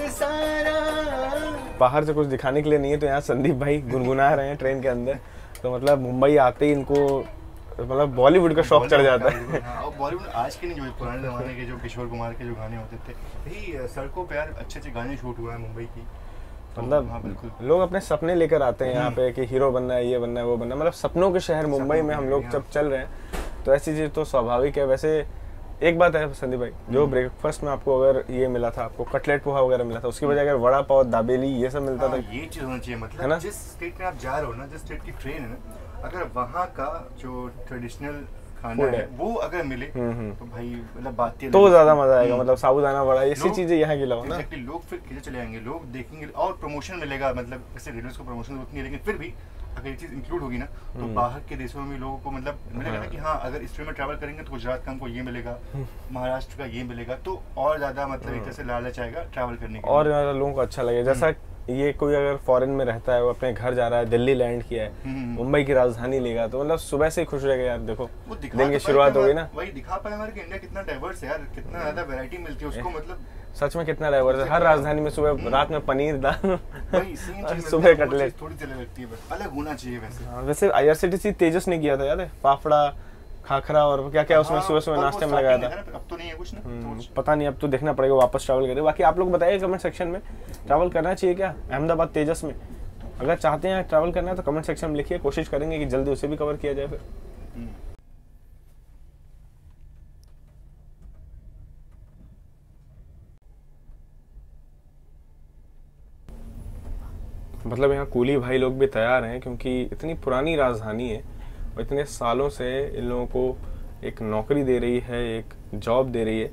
सारा। बाहर से कुछ दिखाने के लिए नहीं है, तो यहाँ संदीप भाई गुनगुना रहे हैं ट्रेन के अंदर। तो मतलब मुंबई आते ही इनको मतलब बॉलीवुड का शौक चढ़ जाता है। और बॉलीवुड आज के नहीं, जो पुराने ज़माने के जो किशोर कुमार के जो गाने होते थे, यही सड़कों पे यार अच्छे अच्छे गाने शूट हुआ है मुंबई की। मतलब हाँ, बिल्कुल। लोग अपने सपने लेकर आते हैं यहाँ पे कि हीरो बनना है, ये बनना है, वो बनना है। मतलब सपनों के शहर मुंबई में हम लोग जब चल रहे हैं, तो ऐसी चीज़ तो स्वाभाविक है। वैसे एक बात है संदीप भाई, जो ब्रेकफास्ट में आपको अगर ये मिला था, आपको कटलेट पोहा वगैरह मिला था, उसकी वजह अगर वड़ा पाव, दाबेली ये सब मिलता था, ये चीज़ होना चाहिए। मतलब है ना? जिस स्टेट में आप जा रहे हो ना, जिस स्टेट की ट्रेन है ना, अगर वहाँ का जो ट्रेडिशनल खाना है वो अगर मिले तो भाई मतलब बात तो ज्यादा मजा आएगा। मतलब साबूदाना वड़ा, ऐसी चीजें यहाँ की लाओ ना, लोग फिर खींचे चले आएंगे, लोग देखेंगे और प्रमोशन मिलेगा। मतलब जैसे रेलवे को प्रमोशन होती है, लेकिन फिर भी अगर ये चीज़ इंक्लूड होगी ना, तो बाहर के देशों में लोगों को मतलब मिलेगा ना कि हाँ, अगर इस ट्रेन में ट्रैवल करेंगे तो गुजरात का हमको ये मिलेगा, महाराष्ट्र का ये मिलेगा, तो और ज़्यादा मतलब एक तरह से लालच आएगा ट्रैवल करने के, और ज़्यादा लोगों को अच्छा लगेगा। जैसा ये कोई अगर फॉरेन में रहता है, वो अपने घर जा रहा है, दिल्ली लैंड किया है, मुंबई की राजधानी लेगा, तो मतलब सुबह से ही खुश रहेगा यार। देखो दिन की शुरुआत हो गई ना, वही दिखा पाए हमारे इंडिया कितना डाइवर्स है यार, कितना ज्यादा वैरायटी मिलती है उसको। मतलब सच में कितना डाइवर्स है। हर राजधानी में सुबह रात में पनीर, दाल, सुबह कटलेट, थोड़ी चले लगती है, बस अलग होना चाहिए। वैसे IRCTC तेजस ने किया था याद है, फाफड़ा, खाखरा और क्या क्या उसमें सुबह सुबह नाश्ते में लगाया था। अब तो नहीं है कुछ ना, पता नहीं, अब तो देखना पड़ेगा वापस ट्रैवल करें। बाकी आप लोग बताइए कमेंट सेक्शन में, ट्रैवल करना चाहिए क्या अहमदाबाद तेजस में? अगर चाहते हैं ट्रैवल करना है तो कमेंट सेक्शन में लिखिए, कोशिश करेंगे कि जल्दी उसे भी कवर किया जाए। फिर मतलब यहाँ कूली भाई लोग भी तैयार हैं, क्योंकि इतनी पुरानी राजधानी है और इतने सालों से इन लोगों को एक नौकरी दे रही है, एक जॉब दे रही है।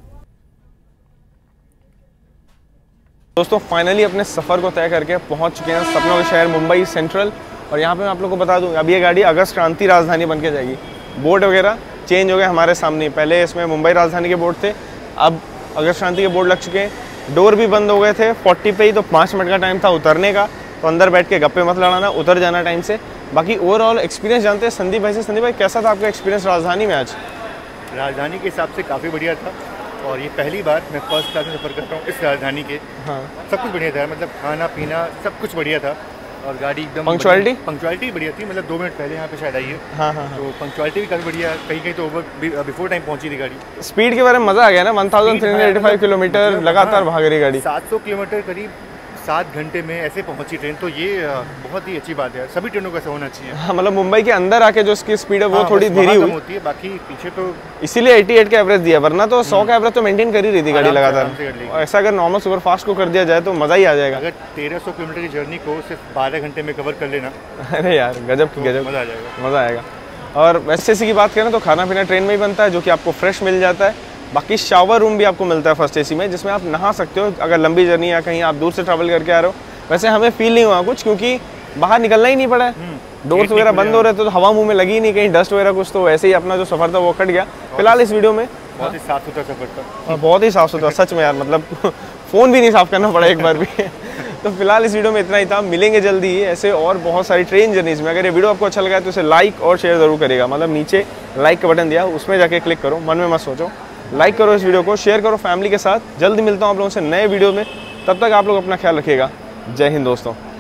दोस्तों फाइनली अपने सफ़र को तय करके पहुंच चुके हैं सपनों के शहर मुंबई सेंट्रल। और यहाँ पे मैं आप लोगों को बता दूं, अब ये गाड़ी अगस्त क्रांति राजधानी बन के जाएगी। बोर्ड वगैरह चेंज हो गए हमारे सामने, पहले इसमें मुंबई राजधानी के बोर्ड थे, अब अगर शांति के बोर्ड लग चुके हैं। डोर भी बंद हो गए थे 40 पे ही, तो 5 मिनट का टाइम था उतरने का, तो अंदर बैठ के गप्पे मत लड़ाना, उतर जाना टाइम से। बाकी ओवरऑल एक्सपीरियंस जानते हैं संदीप भाई से। संदीप भाई, कैसा था आपका एक्सपीरियंस राजधानी में आज? राजधानी के हिसाब से काफ़ी बढ़िया था, और ये पहली बार मैं फर्स्ट क्लास में सफ़र कर रहा हूँ इस राजधानी के। हाँ, सब कुछ बढ़िया था, मतलब खाना पीना सब कुछ बढ़िया था, और गाड़ी एकदम पंक्चुअलिटी बढ़िया थी, मतलब 2 मिनट पहले यहाँ पे शायद आई है। हाँ, तो पंक्चुअलिटी भी काफ़ी बढ़िया, कहीं कहीं तो बिफोर टाइम पहुँची थी गाड़ी। स्पीड के बारे में मजा आ गया ना, 1385 किलोमीटर लगातार भाग रही गाड़ी, 700 किलोमीटर करीब 7 घंटे में ऐसे पहुंची ट्रेन, तो ये बहुत ही अच्छी बात है। सभी ट्रेनों का ऐसा होना चाहिए। हाँ, मतलब मुंबई के अंदर आके जो उसकी स्पीड है वो थोड़ी धीरे हुई होती है, बाकी पीछे तो इसीलिए 88 का एवरेज दिया, वरना तो 100 का एवरेज तो मेंटेन कर ही रही थी गाड़ी लगातार। ऐसा अगर नॉर्मल सुपर फास्ट को कर दिया जाए तो मजा ही आ जाएगा। अगर 1300 किलोमीटर की जर्नी को सिर्फ 12 घंटे में कवर कर लेना, अरे यार गजब की गजब, मजा आ जाएगा, मजा आएगा। और एसएसी की बात करें तो खाना पीना ट्रेन में ही बनता है, जो कि आपको फ्रेश मिल जाता है। बाकी शावर रूम भी आपको मिलता है फर्स्ट एसी में, जिसमें आप नहा सकते हो अगर लंबी जर्नी या कहीं आप दूर से ट्रैवल करके आ रहे हो। वैसे हमें फील नहीं हुआ कुछ, क्योंकि बाहर निकलना ही नहीं पड़ा है, डोर्स वगैरह बंद हो रहे थे, तो हवा मुंह में लगी ही नहीं, कहीं डस्ट वगैरह कुछ, तो वैसे ही अपना जो सफर था वो कट गया। फिलहाल इस वीडियो में बहुत ही साफ सुथरा सफर था, बहुत ही साफ सुथरा, सच में यार, मतलब फ़ोन भी नहीं साफ करना पड़ा एक बार भी। तो फिलहाल इस वीडियो में इतना ही था, मिलेंगे जल्दी ही ऐसे और बहुत सारी ट्रेन जर्नीज में। अगर ये वीडियो आपको अच्छा लगा है तो इसे लाइक और शेयर जरूर करेगा, मतलब नीचे लाइक का बटन दिया उसमें जाके क्लिक करो, मन में मत सोचो, लाइक करो इस वीडियो को, शेयर करो फैमिली के साथ। जल्दी मिलता हूँ आप लोगों से नए वीडियो में, तब तक आप लोग अपना ख्याल रखिएगा। जय हिंद दोस्तों।